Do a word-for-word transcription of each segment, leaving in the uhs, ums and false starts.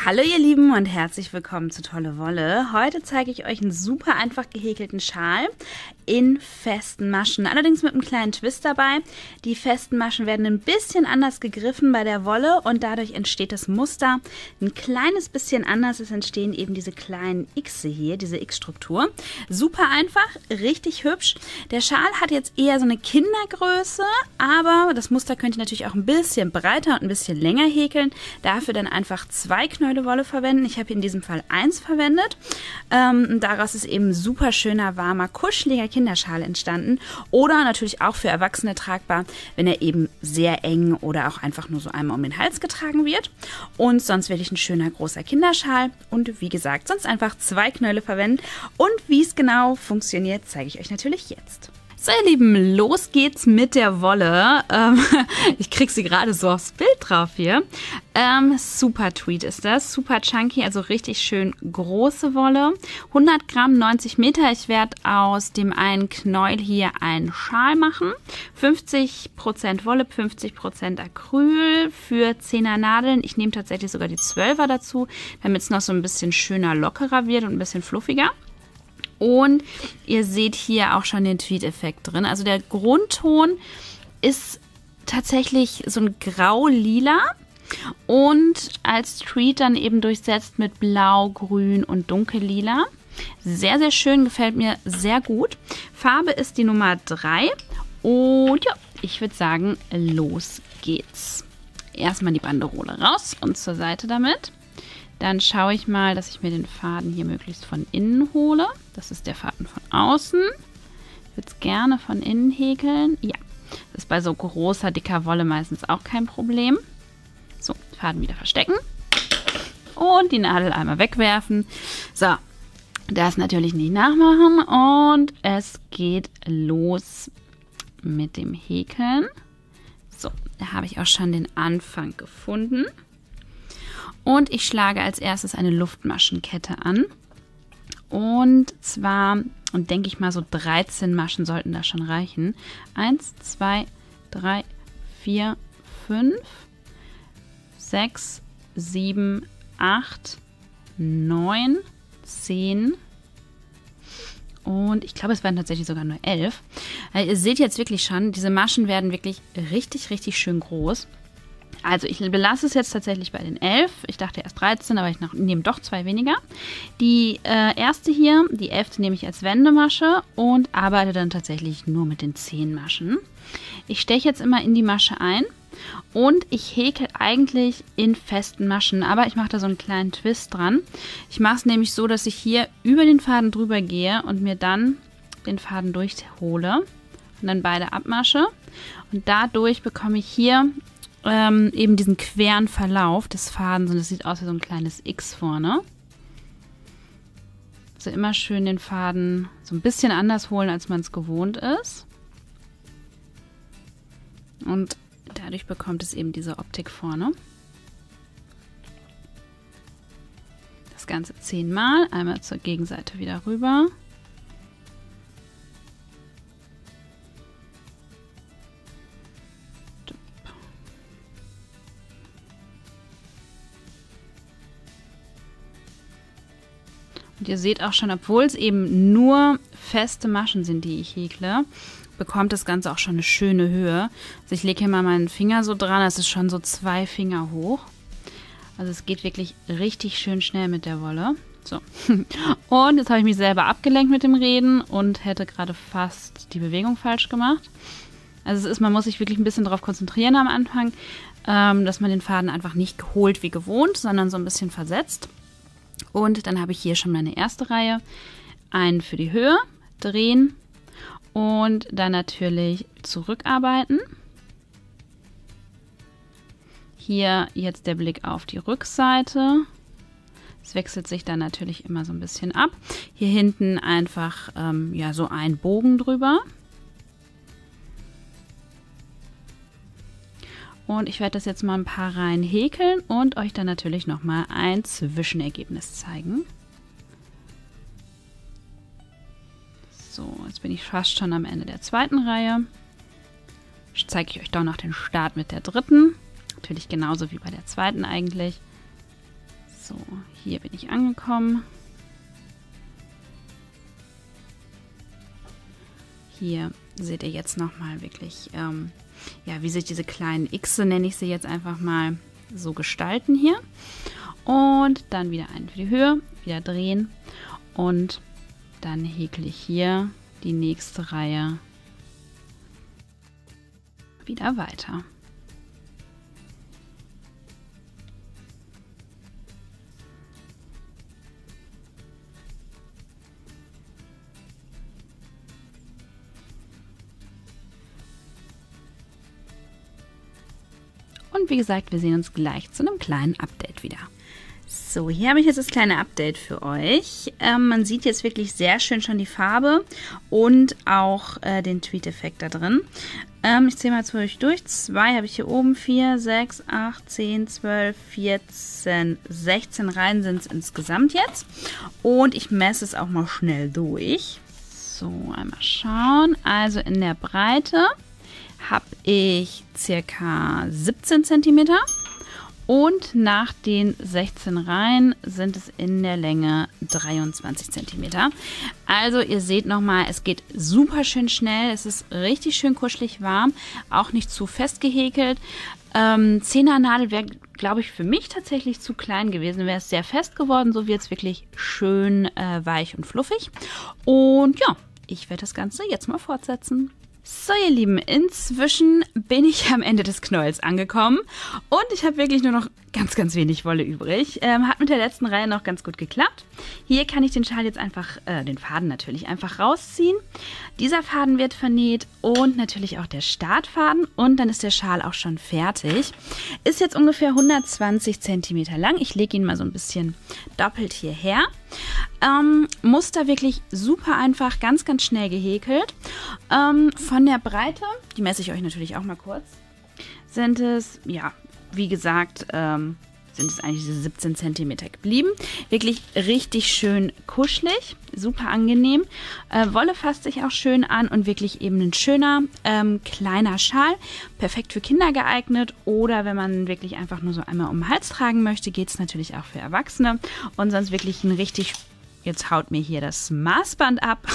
Hallo ihr Lieben und herzlich willkommen zu Tolle Wolle. Heute zeige ich euch einen super einfach gehäkelten Schal in festen Maschen, allerdings mit einem kleinen Twist dabei. Die festen Maschen werden ein bisschen anders gegriffen bei der Wolle und dadurch entsteht das Muster ein kleines bisschen anders. Es entstehen eben diese kleinen Xe hier, diese X-Struktur. Super einfach, richtig hübsch. Der Schal hat jetzt eher so eine Kindergröße, aber das Muster könnt ihr natürlich auch ein bisschen breiter und ein bisschen länger häkeln. Dafür dann einfach zwei Knäule Wolle verwenden. Ich habe in diesem Fall eins verwendet. Ähm, daraus ist eben super schöner, warmer, kuscheliger Kinderschal entstanden. Oder natürlich auch für Erwachsene tragbar, wenn er eben sehr eng oder auch einfach nur so einmal um den Hals getragen wird. Und sonst will ich ein schöner, großer Kinderschal. Und wie gesagt, sonst einfach zwei Knäule verwenden. Und wie es genau funktioniert, zeige ich euch natürlich jetzt. So ihr Lieben, los geht's mit der Wolle. Ähm, ich krieg sie gerade so aufs Bild drauf hier. Ähm, super Tweed ist das, super chunky, also richtig schön große Wolle. hundert Gramm, neunzig Meter. Ich werde aus dem einen Knäuel hier einen Schal machen. fünfzig Prozent Wolle, fünfzig Prozent Acryl für zehner Nadeln. Ich nehme tatsächlich sogar die zwölfer dazu, damit es noch so ein bisschen schöner, lockerer wird und ein bisschen fluffiger. Und ihr seht hier auch schon den Tweed-Effekt drin. Also der Grundton ist tatsächlich so ein grau-lila und als Tweed dann eben durchsetzt mit blau, grün und dunkellila. Sehr, sehr schön, gefällt mir sehr gut. Farbe ist die Nummer drei und ja, ich würde sagen, los geht's. Erstmal die Banderole raus und zur Seite damit. Dann schaue ich mal, dass ich mir den Faden hier möglichst von innen hole. Das ist der Faden von außen. Ich würde es gerne von innen häkeln. Ja, das ist bei so großer, dicker Wolle meistens auch kein Problem. So, Faden wieder verstecken. Und die Nadel einmal wegwerfen. So, das natürlich nicht nachmachen. Und es geht los mit dem Häkeln. So, da habe ich auch schon den Anfang gefunden. Und ich schlage als erstes eine Luftmaschenkette an. Und zwar, und denke ich mal, so dreizehn Maschen sollten da schon reichen. eins, zwei, drei, vier, fünf, sechs, sieben, acht, neun, zehn. Und ich glaube, es waren tatsächlich sogar nur elf. Also ihr seht jetzt wirklich schon, diese Maschen werden wirklich richtig, richtig schön groß. Also ich belasse es jetzt tatsächlich bei den elf. Ich dachte erst dreizehn, aber ich nehme doch zwei weniger. Die äh, erste hier, die elfte nehme ich als Wendemasche und arbeite dann tatsächlich nur mit den zehn Maschen. Ich steche jetzt immer in die Masche ein und ich häkel eigentlich in festen Maschen, aber ich mache da so einen kleinen Twist dran. Ich mache es nämlich so, dass ich hier über den Faden drüber gehe und mir dann den Faden durchhole und dann beide abmasche. Und dadurch bekomme ich hier Ähm, eben diesen queren Verlauf des Fadens und es sieht aus wie so ein kleines X vorne. Also immer schön den Faden so ein bisschen anders holen, als man es gewohnt ist. Und dadurch bekommt es eben diese Optik vorne. Das Ganze zehnmal, einmal zur Gegenseite wieder rüber. Und ihr seht auch schon, obwohl es eben nur feste Maschen sind, die ich häkle, bekommt das Ganze auch schon eine schöne Höhe. Also ich lege hier mal meinen Finger so dran, das ist schon so zwei Finger hoch. Also es geht wirklich richtig schön schnell mit der Wolle. So. Und jetzt habe ich mich selber abgelenkt mit dem Reden und hätte gerade fast die Bewegung falsch gemacht. Also es ist, man muss sich wirklich ein bisschen darauf konzentrieren am Anfang, ähm, dass man den Faden einfach nicht holt wie gewohnt, sondern so ein bisschen versetzt. Und dann habe ich hier schon meine erste Reihe. Einen für die Höhe, drehen und dann natürlich zurückarbeiten. Hier jetzt der Blick auf die Rückseite. Es wechselt sich dann natürlich immer so ein bisschen ab. Hier hinten einfach ähm, ja, so ein Bogen drüber. Und ich werde das jetzt mal ein paar Reihen häkeln und euch dann natürlich nochmal ein Zwischenergebnis zeigen. So, jetzt bin ich fast schon am Ende der zweiten Reihe. Jetzt zeige ich euch doch noch den Start mit der dritten. Natürlich genauso wie bei der zweiten eigentlich. So, hier bin ich angekommen. Hier seht ihr jetzt nochmal wirklich, ähm, ja, wie sich diese kleinen Xe, nenne ich sie jetzt einfach mal, so gestalten hier. Und dann wieder einen für die Höhe, wieder drehen und dann häkle ich hier die nächste Reihe wieder weiter. Und wie gesagt, wir sehen uns gleich zu einem kleinen Update wieder. So, hier habe ich jetzt das kleine Update für euch. Ähm, man sieht jetzt wirklich sehr schön schon die Farbe und auch äh, den Tweed-Effekt da drin. Ähm, ich zähle mal zu euch durch. Zwei habe ich hier oben, vier, sechs, acht, zehn, zwölf, vierzehn, sechzehn Reihen sind es insgesamt jetzt. Und ich messe es auch mal schnell durch. So, einmal schauen. Also in der Breite habe ich circa siebzehn Zentimeter und nach den sechzehn Reihen sind es in der Länge dreiundzwanzig Zentimeter. Also ihr seht nochmal, es geht super schön schnell, es ist richtig schön kuschelig warm, auch nicht zu fest gehäkelt. Ähm, Zehnernadel wäre, glaube ich, für mich tatsächlich zu klein gewesen, wäre es sehr fest geworden, so wird es wirklich schön äh, weich und fluffig. Und ja, ich werde das Ganze jetzt mal fortsetzen. So ihr Lieben, inzwischen bin ich am Ende des Knäuels angekommen und ich habe wirklich nur noch ganz, ganz wenig Wolle übrig. Ähm, hat mit der letzten Reihe noch ganz gut geklappt. Hier kann ich den Schal jetzt einfach, äh, den Faden natürlich einfach rausziehen. Dieser Faden wird vernäht und natürlich auch der Startfaden und dann ist der Schal auch schon fertig. Ist jetzt ungefähr hundertzwanzig Zentimeter lang. Ich lege ihn mal so ein bisschen doppelt hierher. Ähm, Muster wirklich super einfach, ganz, ganz schnell gehäkelt. Ähm, von der Breite, die messe ich euch natürlich auch mal kurz, sind es, ja, wie gesagt, ähm, sind es eigentlich diese siebzehn Zentimeter geblieben. Wirklich richtig schön kuschelig, super angenehm. Äh, Wolle fasst sich auch schön an und wirklich eben ein schöner ähm, kleiner Schal. Perfekt für Kinder geeignet oder wenn man wirklich einfach nur so einmal um den Hals tragen möchte, geht es natürlich auch für Erwachsene. Und sonst wirklich ein richtig, jetzt haut mir hier das Maßband ab,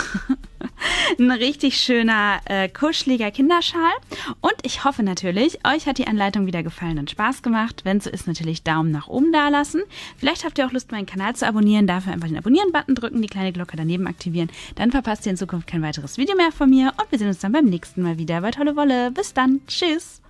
ein richtig schöner, äh, kuscheliger Kinderschal. Und ich hoffe natürlich, euch hat die Anleitung wieder gefallen und Spaß gemacht. Wenn so ist, natürlich Daumen nach oben da lassen. Vielleicht habt ihr auch Lust, meinen Kanal zu abonnieren. Dafür einfach den Abonnieren-Button drücken, die kleine Glocke daneben aktivieren. Dann verpasst ihr in Zukunft kein weiteres Video mehr von mir. Und wir sehen uns dann beim nächsten Mal wieder bei Tolle Wolle. Bis dann. Tschüss.